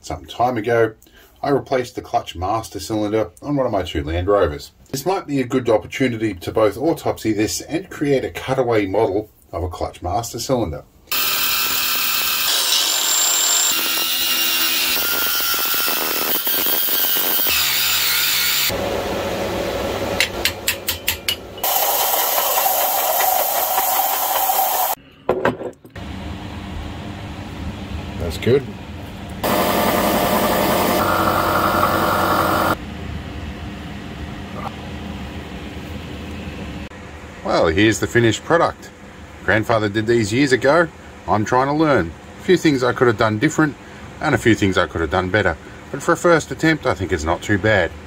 Some time ago, I replaced the clutch master cylinder on one of my 2 Land Rovers. This might be a good opportunity to both autopsy this and create a cutaway model of a clutch master cylinder. That's good. Well, here's the finished product. Grandfather did these years ago. I'm trying to learn. A few things I could have done different and a few things I could have done better. But for a first attempt, I think it's not too bad.